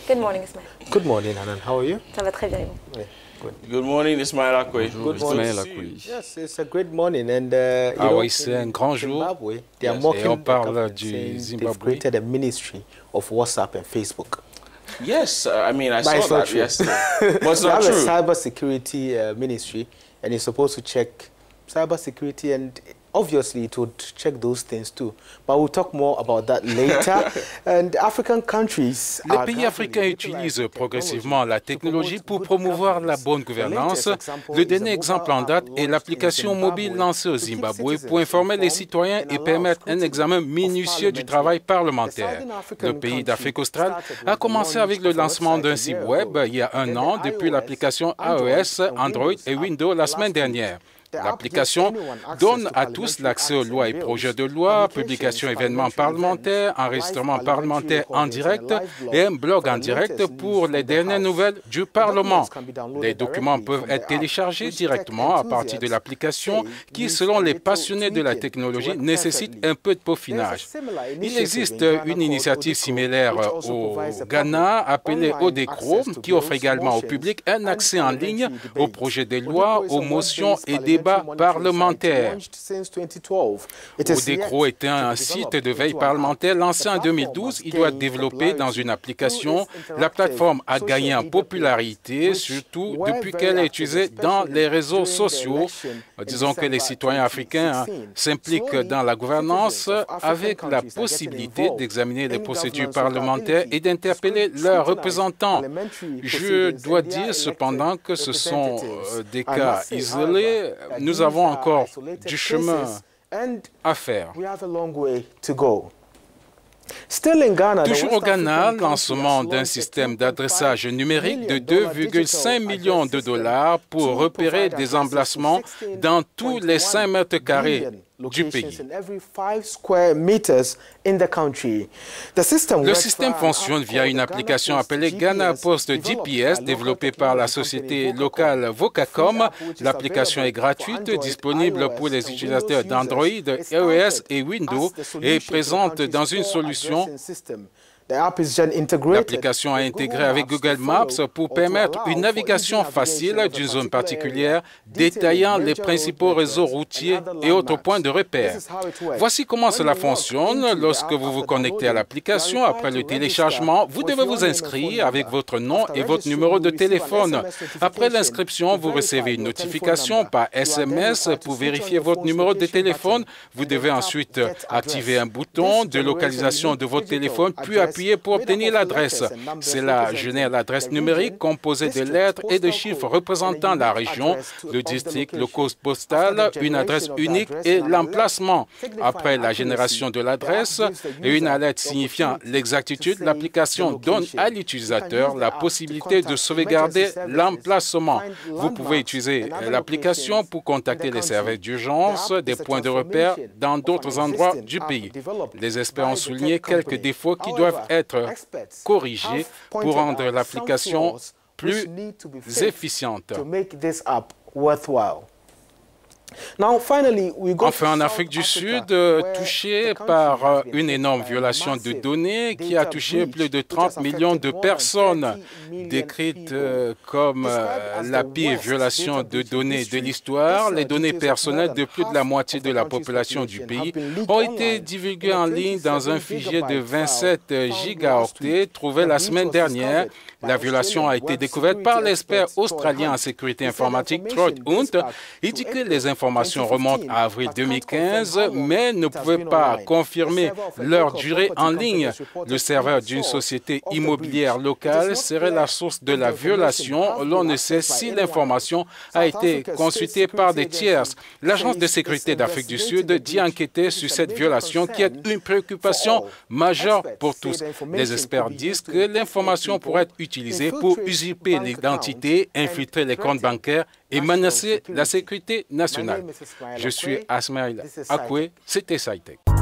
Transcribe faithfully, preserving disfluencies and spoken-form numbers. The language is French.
Good morning, Ismail. Good morning, Hanan. How are you? Ça va très bien. Yeah, good. Good morning, Ismail Akwe. Good morning. Ismail Akwe. Yes, it's a great morning, and uh, Ah you know, oui, c'est un grand jour. Zimbabwe, they are Yes. mocking Et on the parle government, du saying Zimbabwe. they've created a ministry of WhatsApp and Facebook. Yes, uh, I mean, I But saw it's not that true. yesterday. But it's They not have true. a cyber security uh, ministry, and it's supposed to check cyber security, and obviously it would check those things too. But we'll talk more about that later. And African countries Les are pays africains utilisent progressivement la technologie pour promouvoir la bonne gouvernance. Le dernier exemple en date est l'application mobile lancée au Zimbabwe pour informer les citoyens et permettre un examen minutieux du travail parlementaire. Le pays d'Afrique australe a commencé avec le lancement d'un site web il y a un an depuis l'application iOS, Android et Windows la semaine dernière. L'application donne à tous l'accès aux lois et projets de loi, publication événements parlementaires, enregistrement parlementaire en direct et un blog en direct pour les dernières nouvelles du Parlement. Les documents peuvent être téléchargés directement à partir de l'application qui, selon les passionnés de la technologie, nécessite un peu de peaufinage. Il existe une initiative similaire au Ghana appelée Odecro qui offre également au public un accès en ligne aux projets de loi, aux motions et débats parlementaire. Odecro est un site de veille parlementaire lancé en deux mille douze. Il doit être développé dans une application. La plateforme a gagné en popularité, surtout depuis qu'elle est utilisée dans les réseaux sociaux. Disons que les citoyens africains s'impliquent dans la gouvernance avec la possibilité d'examiner les procédures parlementaires et d'interpeller leurs représentants. Je dois dire cependant que ce sont des cas isolés. Nous avons encore du chemin à faire. Toujours au Ghana, lancement d'un système d'adressage numérique de deux virgule cinq millions de dollars pour repérer des emplacements dans tous les cinq mètres carrés du pays. Le système fonctionne via une application appelée Ghana Post G P S développée par la société locale Vocacom. L'application est gratuite, disponible pour les utilisateurs d'Android, iOS et Windows et présente dans une solution. L'application est intégrée avec Google Maps pour permettre une navigation facile d'une zone particulière, détaillant les principaux réseaux routiers et autres points de repère. Voici comment cela fonctionne. Lorsque vous vous connectez à l'application, après le téléchargement, vous devez vous inscrire avec votre nom et votre numéro de téléphone. Après l'inscription, vous recevez une notification par S M S pour vérifier votre numéro de téléphone. Vous devez ensuite activer un bouton de localisation de votre téléphone, puis appuyer pour obtenir l'adresse. Cela génère l'adresse numérique composée de lettres et de chiffres représentant la région, le district, le code postal, une adresse unique et l'emplacement. Après la génération de l'adresse et une alerte signifiant l'exactitude, l'application donne à l'utilisateur la possibilité de sauvegarder l'emplacement. Vous pouvez utiliser l'application pour contacter les services d'urgence, des points de repère dans d'autres endroits du pays. Les experts ont souligné quelques défauts qui doivent être corrigés pour rendre l'application plus efficiente. Enfin, en Afrique du Sud, touché par une énorme violation de données qui a touché plus de trente millions de personnes, décrite comme la pire violation de données de l'histoire, les données personnelles de plus de la moitié de la population du pays ont été divulguées en ligne dans un fichier de vingt-sept gigaoctets trouvé la semaine dernière. La violation a été découverte par l'expert australien en sécurité informatique Troy Hunt. Il dit que les informations remontent à avril deux mille quinze, mais ne pouvaient pas confirmer leur durée en ligne. Le serveur d'une société immobilière locale serait la source de la violation. L'on ne sait si l'information a été consultée par des tiers. L'Agence de sécurité d'Afrique du Sud dit enquêter sur cette violation qui est une préoccupation majeure pour tous. Les experts disent que l'information pourrait être utilisée pour usurper l'identité, infiltrer les comptes bancaires et menacer la sécurité nationale. Je suis Ismail Akwe, c'était SciTech.